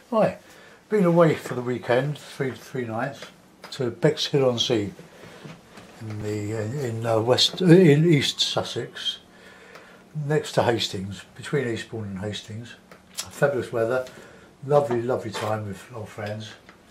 Right, been away for the weekend, three nights, to Bexhill-on-Sea in East Sussex, next to Hastings, between Eastbourne and Hastings. Fabulous weather, lovely time with our friends.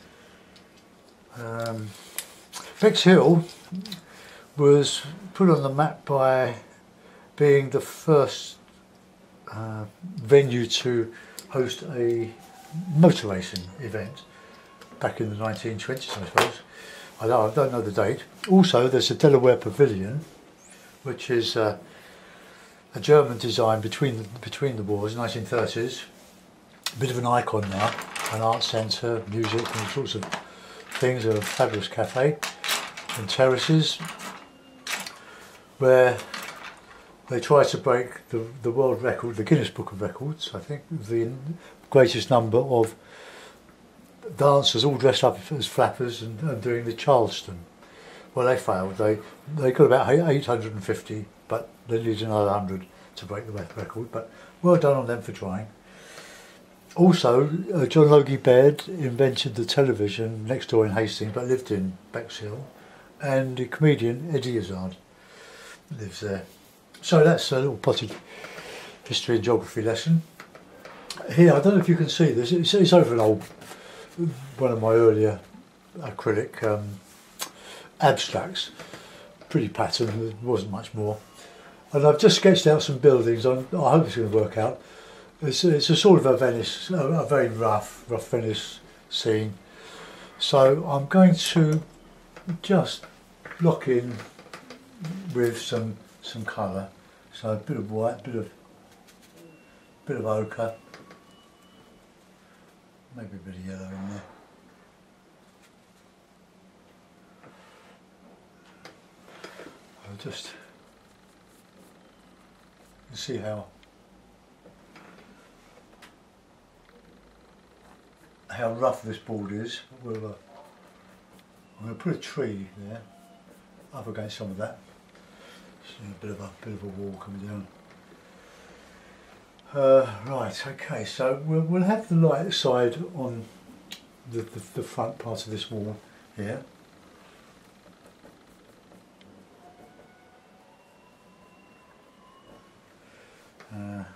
Bexhill was put on the map by being the first venue to host a motor racing event back in the 1920s, I suppose. I don't know the date. Also, there's a Delaware Pavilion, which is a German design between the wars, 1930s. A bit of an icon now, an art centre, music, and all sorts of things. A fabulous cafe and terraces where they try to break the world record, the Guinness Book of Records, I think, the greatest number of dancers all dressed up as flappers and doing the Charleston. Well, they failed. They got about 850, but they needed another 100 to break the record. But well done on them for trying. Also, John Logie Baird invented the television next door in Hastings, but lived in Bexhill, and the comedian Eddie Izzard lives there. So that's a little potted history and geography lesson. Here, I don't know if you can see this, it's over an old, one of my earlier acrylic abstracts, pretty pattern, there wasn't much more. And I've just sketched out some buildings, I hope it's going to work out. It's a sort of a Venice, a very rough Venice scene. So I'm going to just block in with some colour. So a bit of white, bit of ochre, maybe a bit of yellow in there. I'll just see how rough this board is. I'm going to put a tree there up against some of that. See a bit of a wall coming down. Right, okay, so we'll have the light side on the front part of this wall here. And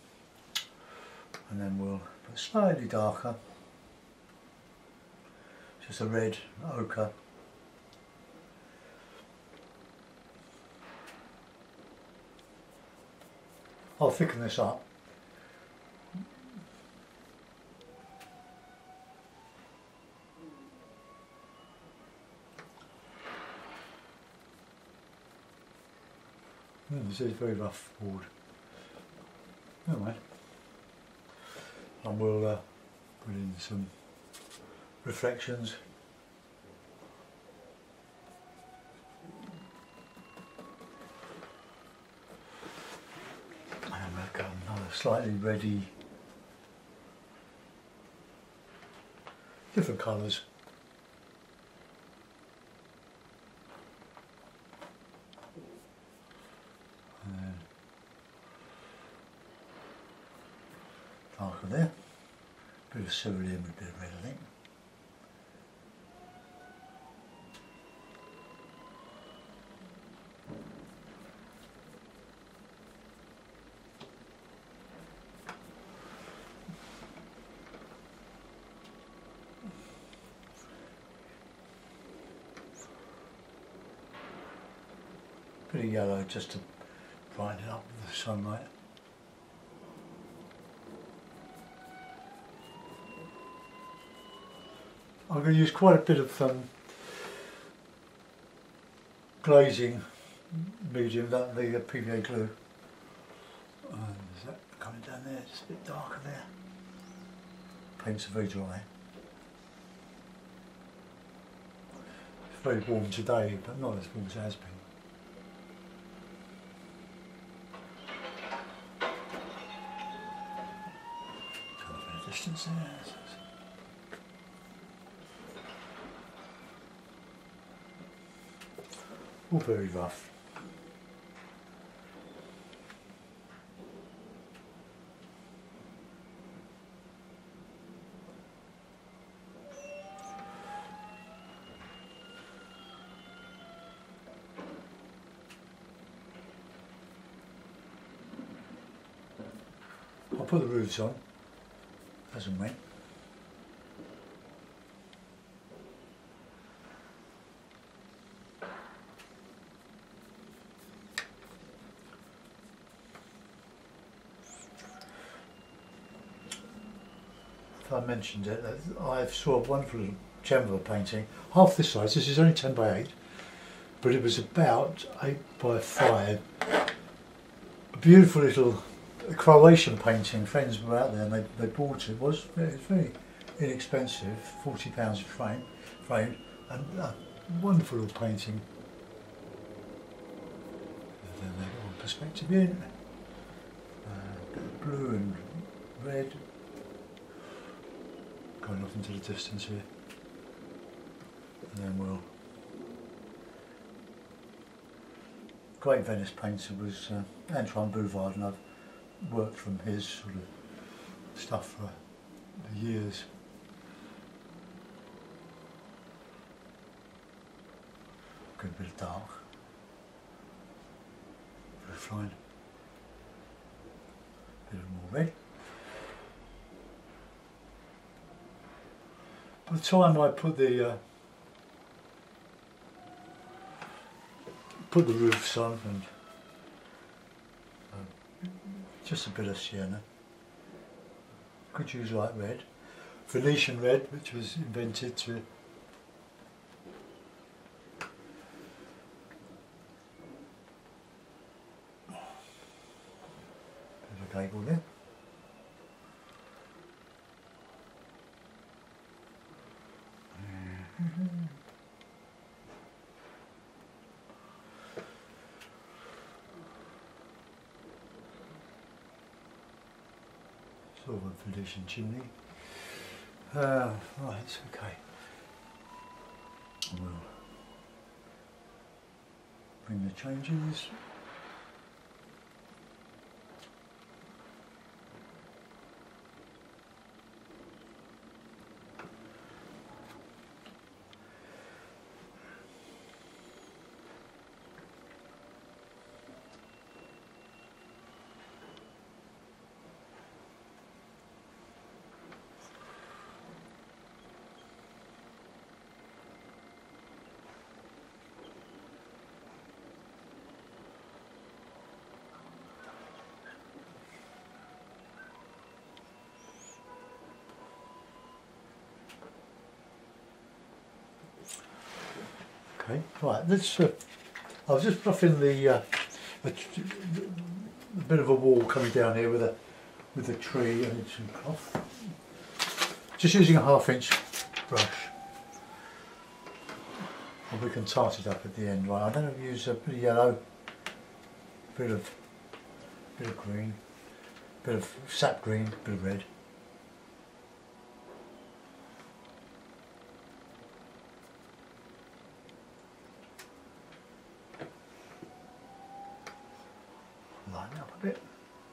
then we'll put slightly darker, just a red ochre. I'll thicken this up. This is a very rough board. Never mind. And we'll put in some reflections. Another slightly reddy, different colours. And then darker there, bit of cerulean with a bit of red, I think. Bit of yellow just to brighten it up with the sunlight. I'm going to use quite a bit of glazing medium, the PVA glue. Is that coming down there? Just a bit darker there. Paints are very dry. It's very warm today, but not as warm as it has been. Distance there. All very rough. put the roofs on as and when. If I mentioned it, I saw a wonderful little gem of a painting, half this size. This is only 10 by 8, but it was about 8 by 5. A beautiful little Croatian painting. Friends were out there and they bought it. It was very inexpensive, £40 framed, and a wonderful little painting. And then they got all perspective in, blue and red, going off into the distance here. And then we'll. Great Venice painter was Antoine Bouvard, and I've worked from his sort of stuff for years. Good bit of dark, roof line, bit of more red. By the time I put the roofs on, and just a bit of sienna. Could use light red, Venetian red, which was invented to bit of a gable there. Sort of a Venetian chimney. Right, okay. We'll bring the changes. Okay, right, let's, I was just roughing the a bit of a wall coming down here with a tree and some cloth. Just using a 1/2 inch brush. And we can tart it up at the end, right? I'm going to use a bit of yellow, bit of green, bit of sap green, bit of red. Line it up a bit.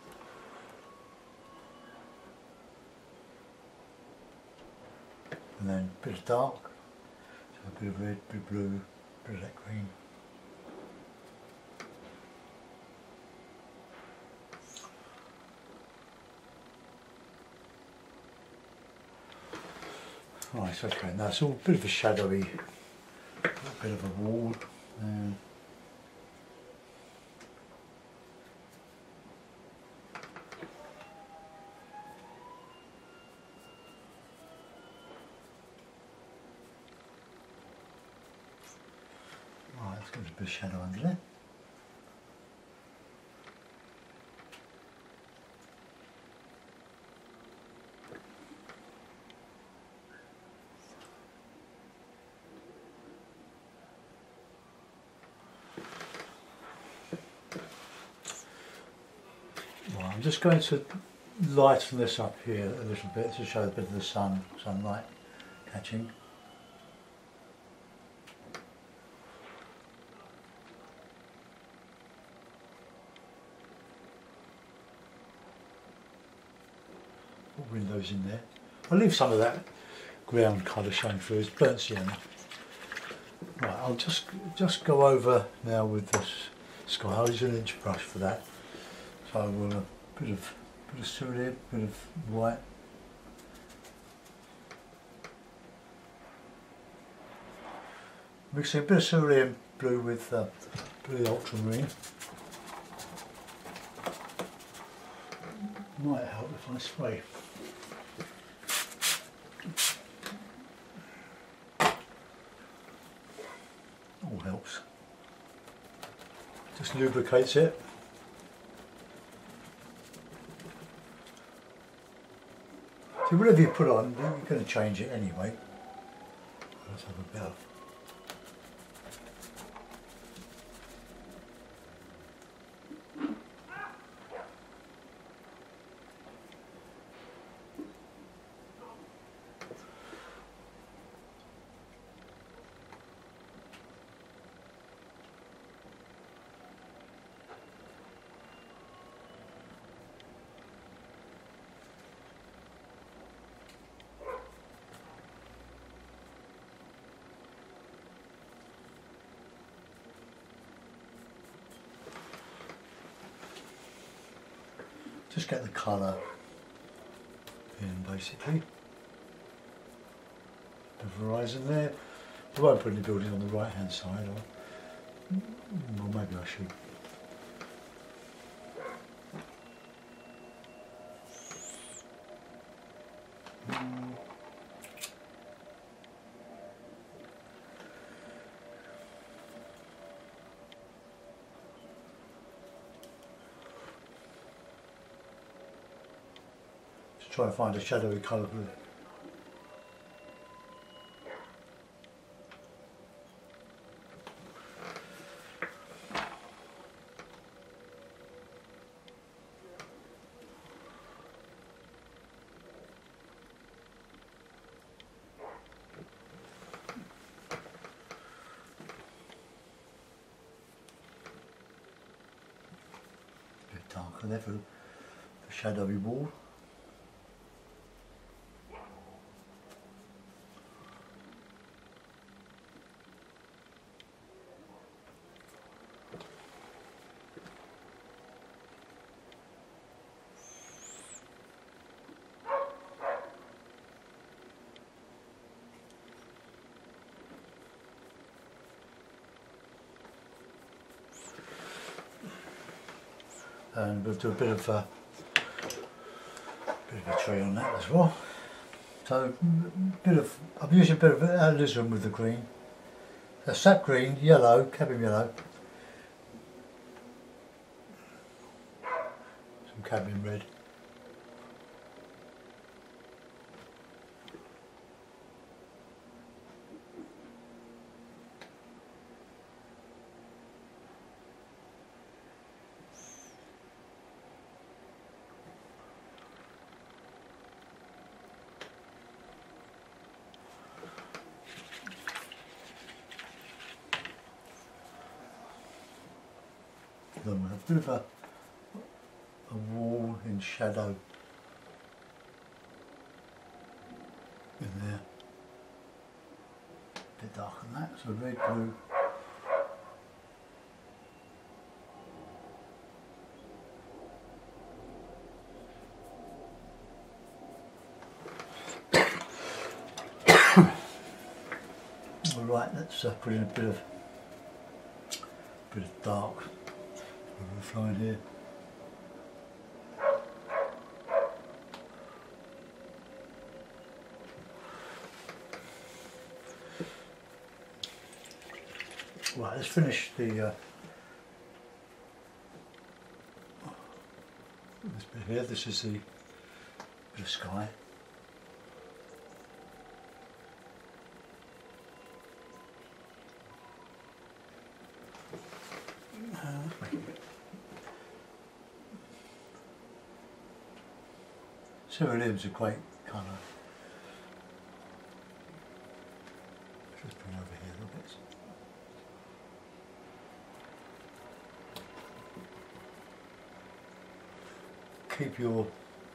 And then a bit of dark, so a bit of red, bit of blue, bit of that green. Right, okay, now it's all a bit of a shadowy, bit of a wall. Let's get a bit of shadow under there. Well, I'm just going to lighten this up here a little bit to show a bit of the sunlight catching. Windows in there. I'll leave some of that ground colour showing through. It's burnt sienna. Right, I'll just go over now with this sky. I'll use an inch brush for that. So we'll a bit of Bit of cerulean, bit of white. Mixing a bit of cerulean blue with blue ultramarine. Might help if I spray. All helps. Just lubricates it. So whatever you put on, you're going to change it anyway. Let's have a bit of. Just get the colour in basically. The horizon there. I won't put any buildings on the right hand side, or well, maybe I should. Try and find a shadowy colour blue. A bit darker there for the shadowy wall. And we'll do a bit of a tree on that as well. So I'm using a bit of alizarin with the green. A sap green, yellow, cadmium yellow, some cadmium red. Then we'll have a bit of a wall in shadow in there. A bit darker than that, so red, blue. Alright, let's put in a bit of dark. Flying here. Right, let's finish the this bit here. This is the bit of sky. Cerulean's a great colour. Just bring over here a little bit. Keep your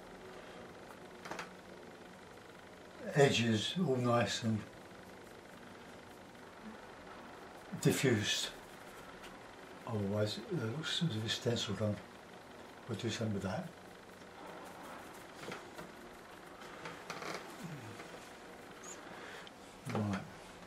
edges all nice and diffused. Otherwise it looks as if it's stenciled on. We'll do something with that. Right.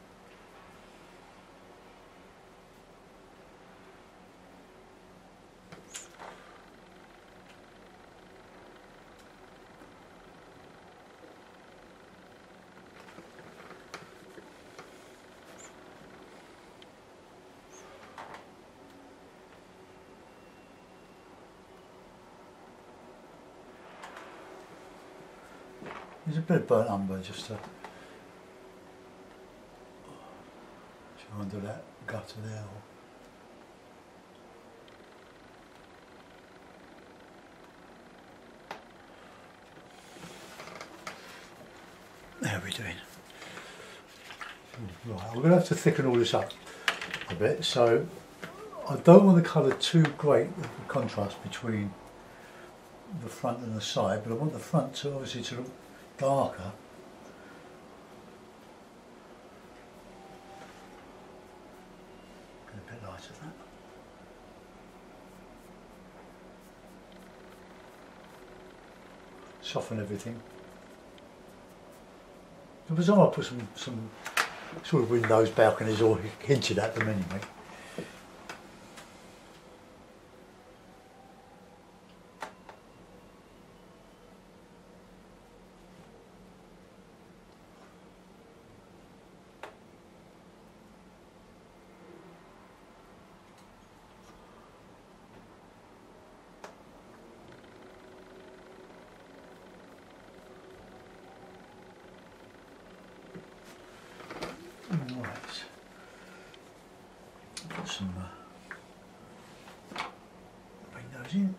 There's a bit of burnt umber just to under that gutter there. How are we doing? Right, I'm going to have to thicken all this up a bit, so I don't want the colour too great of a contrast between the front and the side, but I want the front to obviously to look darker. Get a bit lighter than that. Soften everything. It was I'll put some sort of windows, balconies, or hinted at them anyway. Right, put some windows in.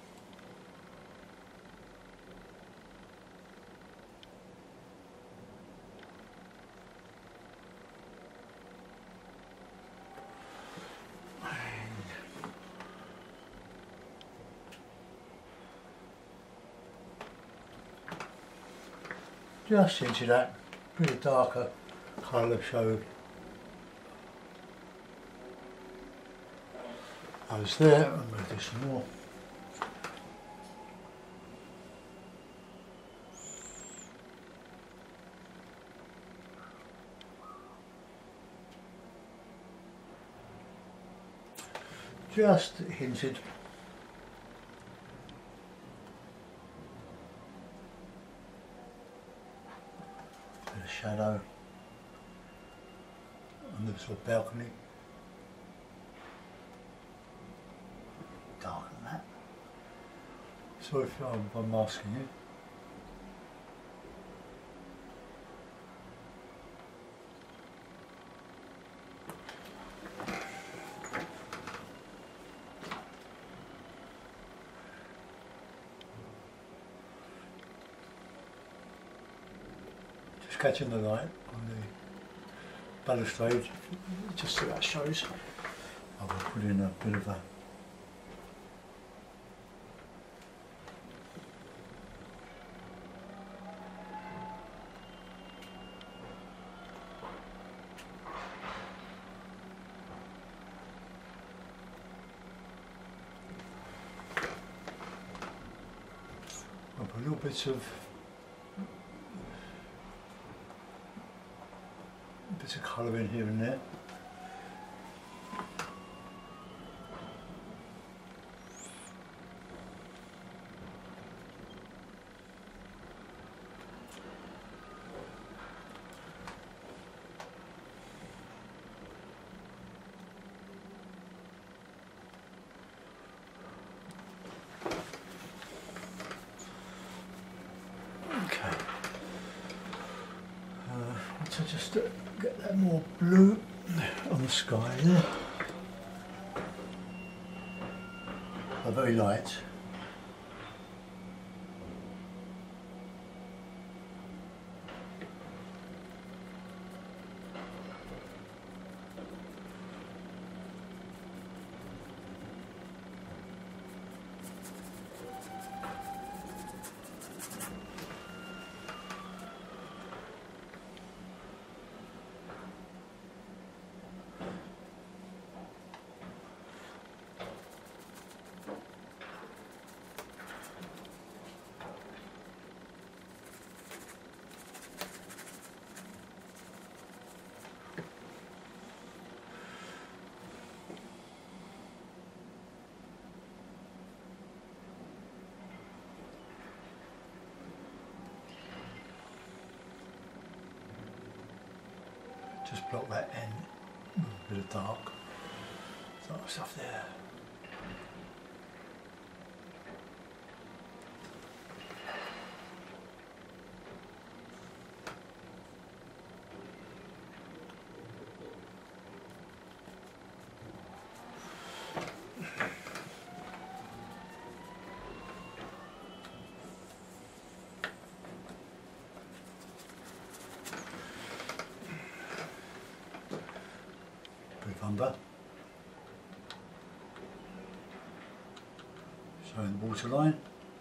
Just into that bit of darker colour show. Those there, I'm going to do some more. Just hinted. Bit of shadow on the sort of balcony. Darker than that. Sorry if I'm masking you. Just catching the light on the balustrade, just so that shows. I will put in a bit of a little bits of colour in here and there. To just get that more blue on the sky there. Very light. Just block that end with a bit of dark stuff there. Bit of umber. Showing the water line.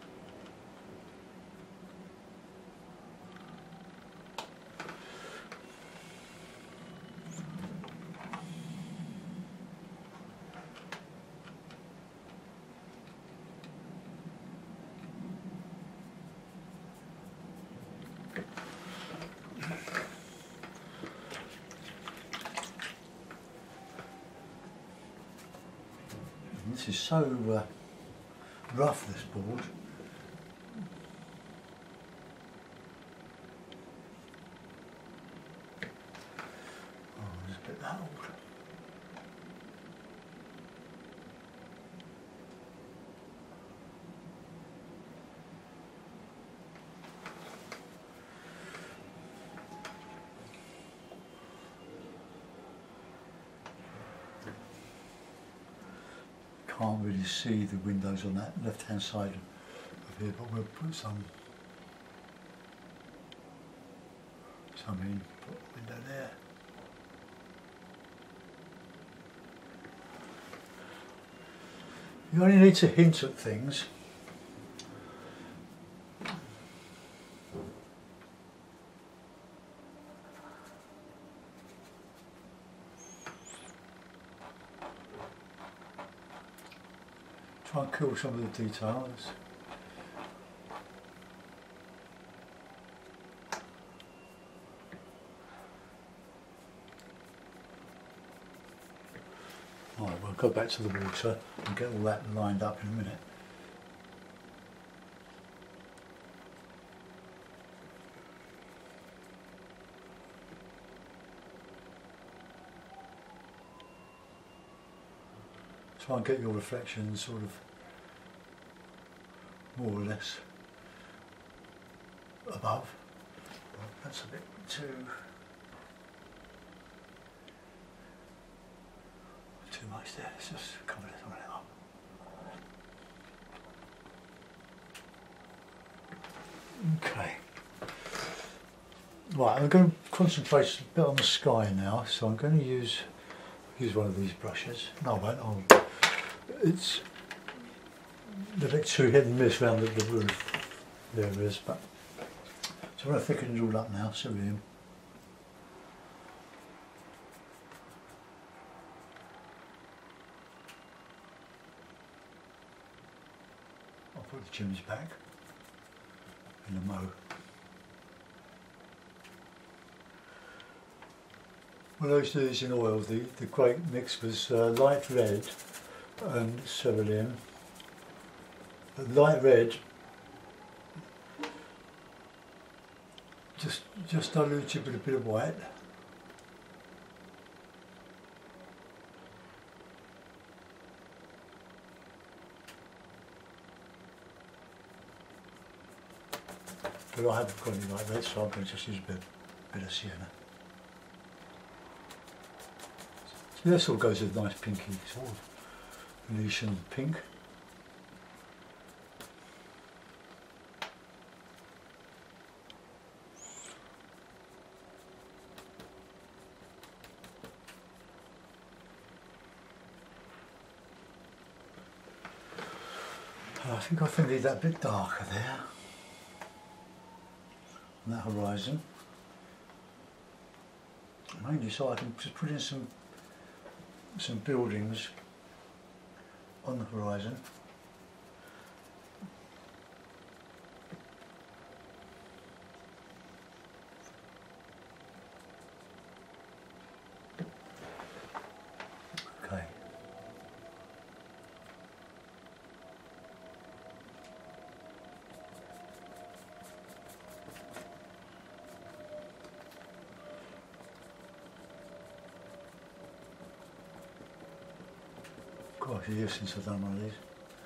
This is so rough, this board. Oh, there's a bit that old. Can't really see the windows on that left hand side of here, but we'll put some in, put a window there. You only need to hint at things. Try and kill some of the details. Right, we'll go back to the water and get all that lined up in a minute. Try and get your reflections sort of more or less above. That's a bit too much there. Let's just cover some of it up. Okay. Right, I'm going to concentrate a bit on the sky now, so I'm going to use one of these brushes. No, I won't. It's a bit too hit and miss around the roof. There it is, but so I'm going to thicken it all up now, cerulean. I'll put the chimneys back in the mow. When I used to do this in oil, the great mix was light red and cerulean. The light red just diluted with a bit of white. But I haven't got any light red, so I'm going to just use a bit of sienna. So this all goes with a nice pinky sort of Venetian pink. I think I need that a bit darker there on that horizon. Mainly so I can just put in some buildings on the horizon. Okay. quite a few years since I've done one of these.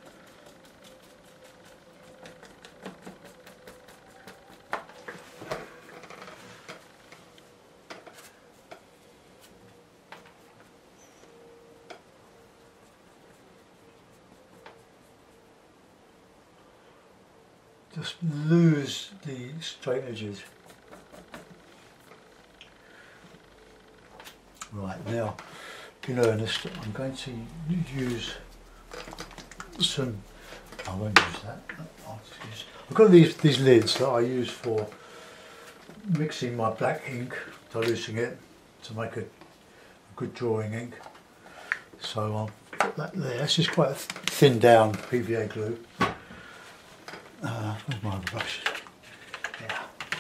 Just lose the straight edges. Right, now, in earnest, I'm going to use some, I won't use that, I've got these lids that I use for mixing my black ink, diluting it to make a good drawing ink. So I'll put that there. This is quite a thin down PVA glue. Where's my other brush? Yeah.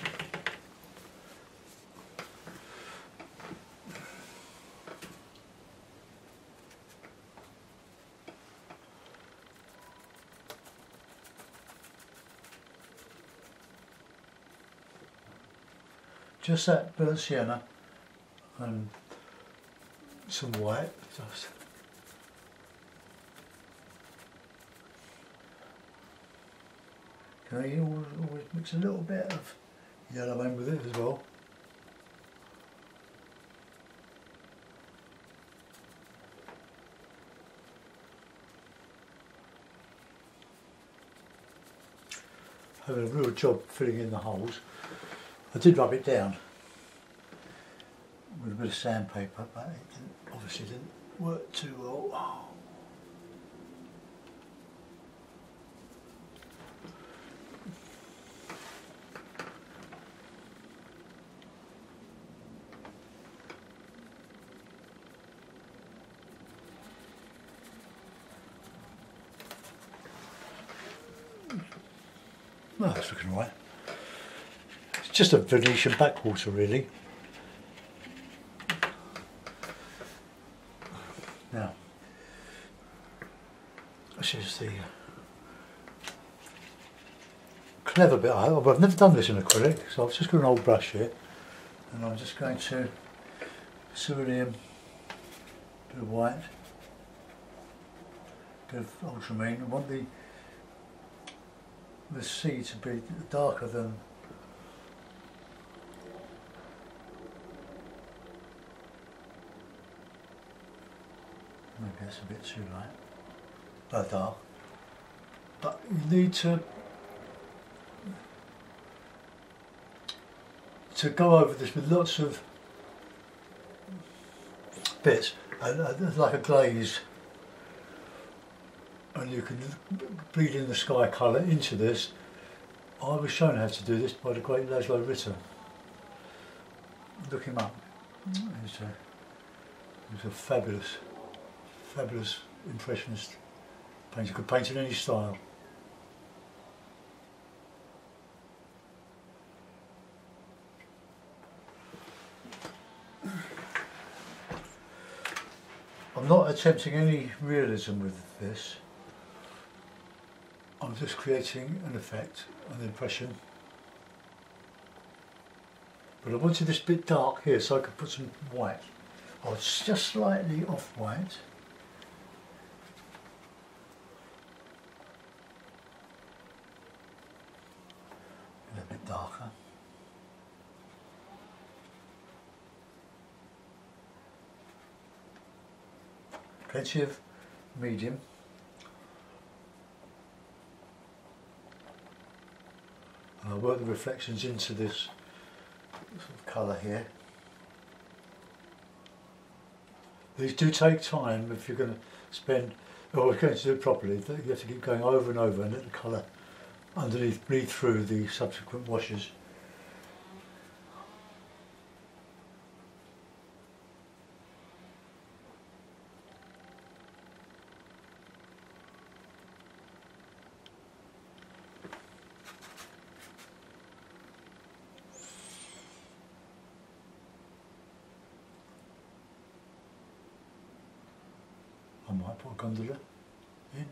Just that burnt sienna and some white. Just. You always mix a little bit of yellow in with it as well. Having a real job filling in the holes. I did rub it down with a bit of sandpaper, but it obviously didn't work too well. Well, that's looking all right. It's just a Venetian backwater, really. Now, this is the clever bit. I've never done this in acrylic, so I've just got an old brush here, and I'm just going to cerulean, bit of white, bit of ultramarine. I want the sea to be darker than maybe that's a bit too light, dark. But you need to go over this with lots of bits, like a glaze. And you can bleed in the sky colour into this. I was shown how to do this by the great Laszlo Ritter. Look him up. He's a fabulous impressionist painter. Could paint in any style. I'm not attempting any realism with this. I'm just creating an effect, an impression. But I wanted this bit dark here so I could put some white. Oh, it's just slightly off-white. A little bit darker. Plenty of medium. And I'll work the reflections into this sort of colour here. These do take time if you're going to spend, or if you're going to do it properly. You have to keep going over and over and let the colour underneath bleed through the subsequent washes. I might put a gondola in.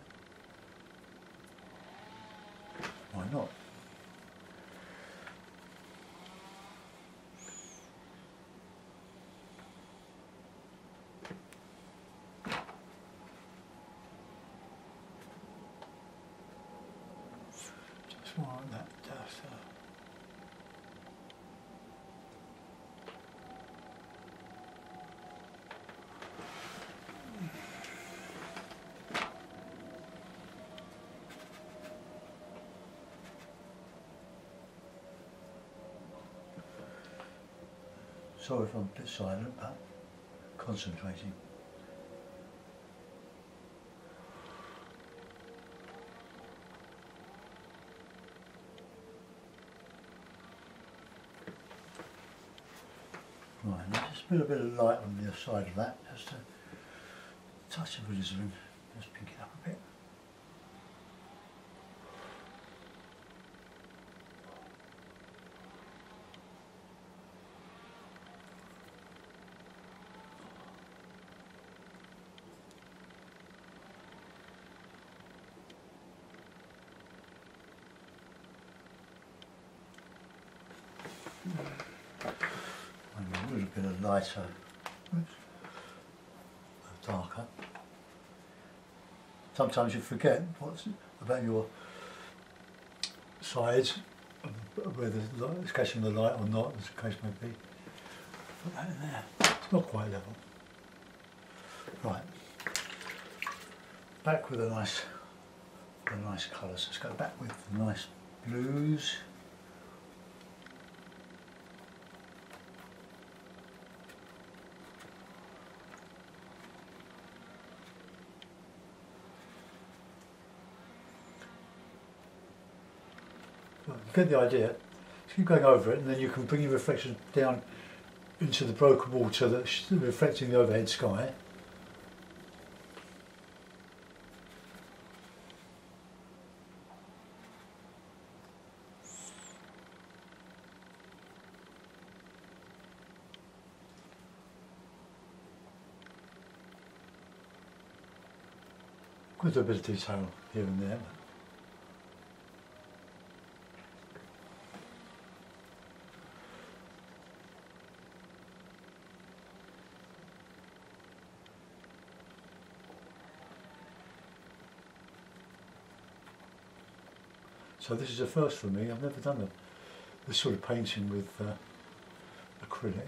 Why not? It's more like that. Sorry if I'm a bit silent, but concentrating. Right, now just put a bit of light on the other side of that, just a touch of alizarin, just pink it up a bit. A little bit of lighter, darker. Sometimes you forget what's about your sides, whether it's catching the light or not, as the case may be. Put that in there. It's not quite level. Right. Back with the nice colours. Let's go back with the nice blues. You get the idea. Just keep going over it, and then you can bring your reflection down into the broken water that's reflecting the overhead sky. With a bit of detail here and there. So this is a first for me. I've never done this sort of painting with acrylic.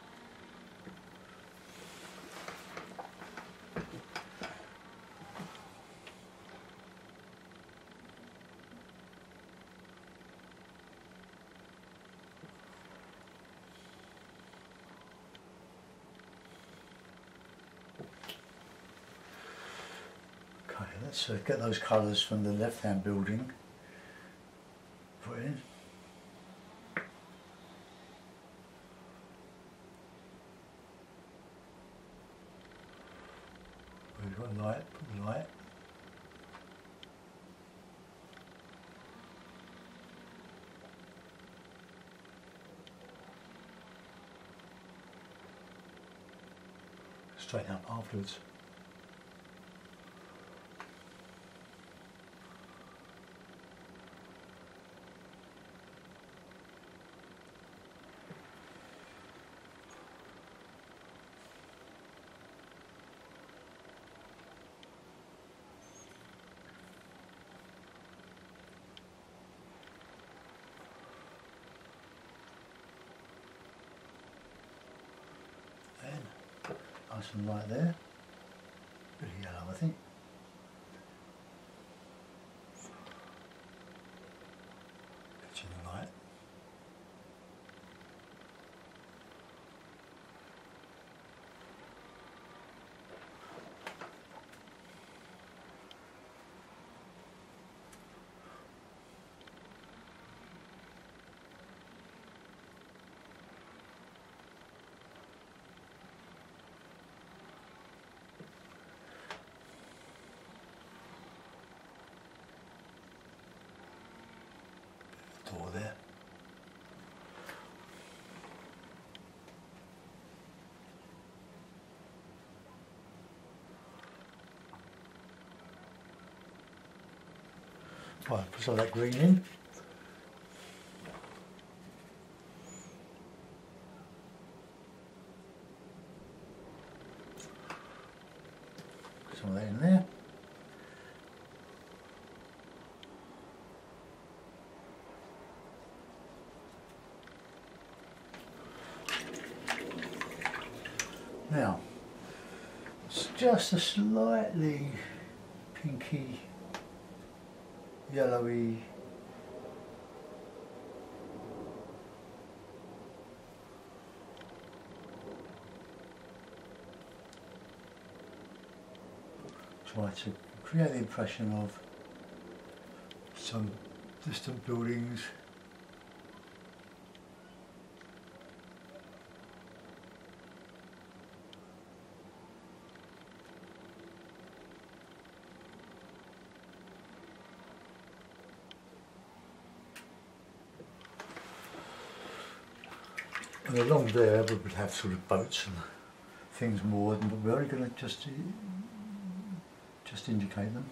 Okay, let's get those colours from the left-hand building. Put in. We've got light, put the light. Straighten up afterwards. Nice and light there. Bit of yellow, I think. Catching the light. Door there. Right, put some of that green in. Put some of that in there. Now, it's just a slightly pinky, yellowy try to create the impression of some distant buildings. And along there we would have sort of boats and things moored, but we're only going to just indicate them.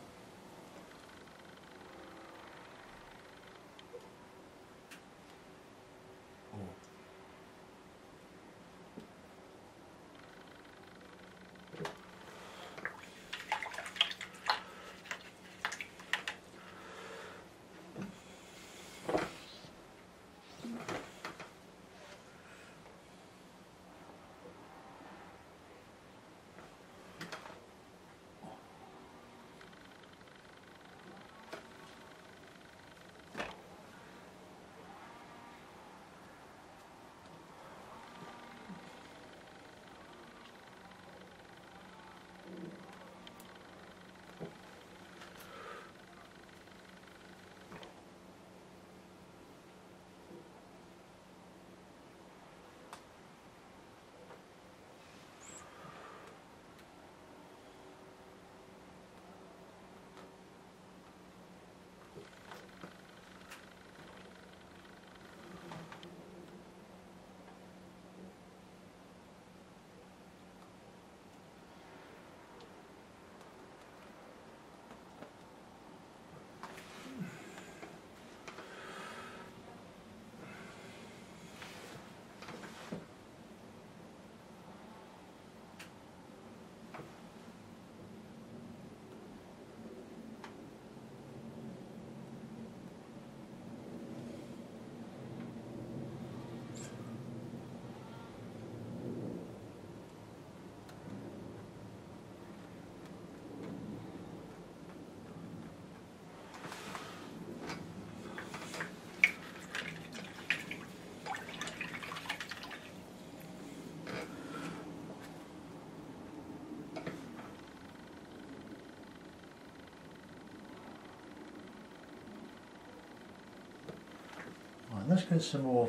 Right, let's get some more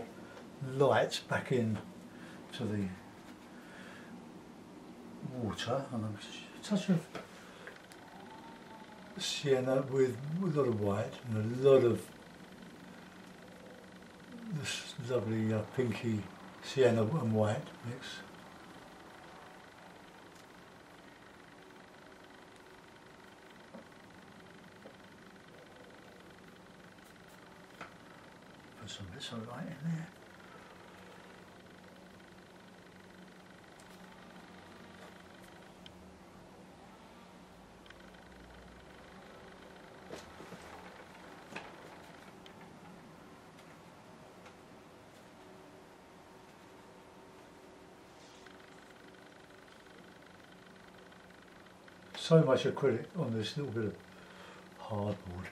light back in to the water, and a touch of sienna with a lot of white and a lot of this lovely pinky sienna and white mix. Put some bits of light in there. So much acrylic on this little bit of hardboard.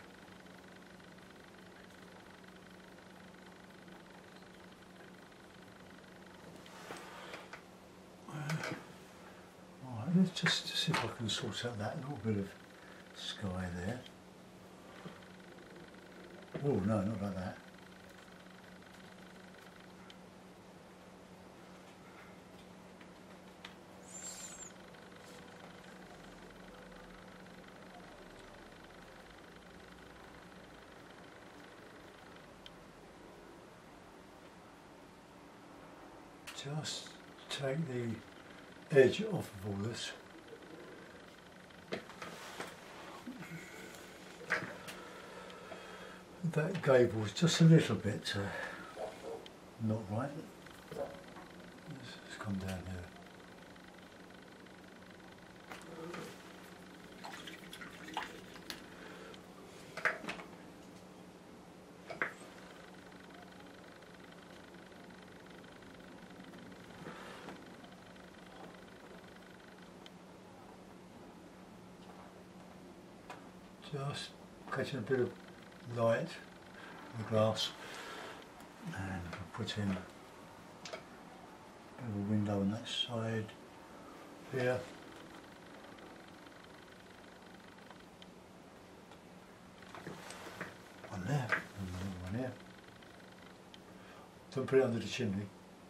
Right, let's just see if I can sort out that little bit of sky there. Oh no, not like that. Just take the edge off of all this. That gable's just a little bit not right. Let's come down here. just catching a bit of light in the glass, and put in a bit of a window on that side here. One there, and another one here. Don't put it under the chimney.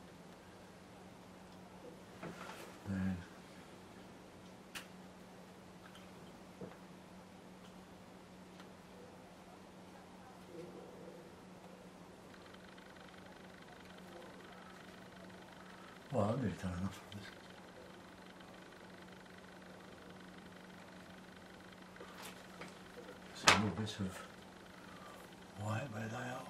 Then well, I've nearly done enough of this. Some little bits of white where they are.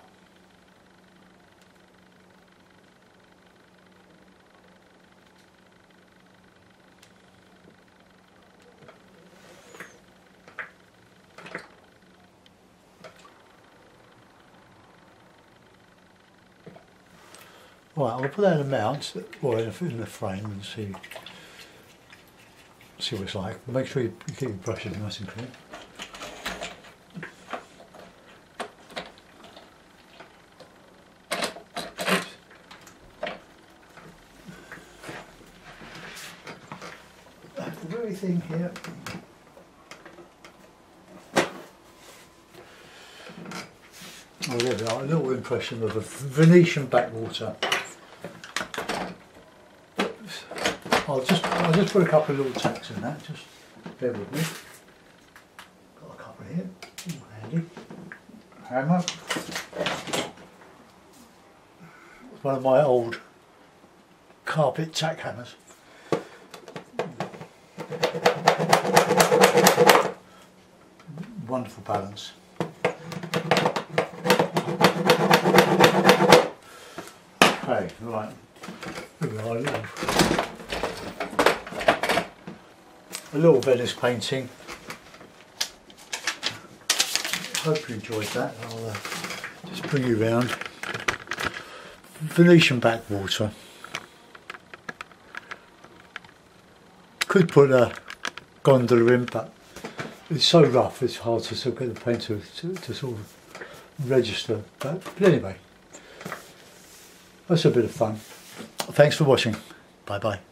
Right, I'll put that in a mount, or in a frame, and see what it's like. Make sure you keep your brushes nice and clean. That's the very thing here. Oh, there we are, a little impression of a Venetian backwater. I'll just put a couple of little tacks in that, just bear with me. Got a couple here, handy. Hammer. One of my old carpet tack hammers. Wonderful balance. Okay, right. Here we are, a little Venice painting. Hope you enjoyed that. I'll just bring you round. Venetian backwater. Could put a gondola in, but it's so rough it's hard to sort of get the paint to sort of register. But anyway, that's a bit of fun. Thanks for watching. Bye bye.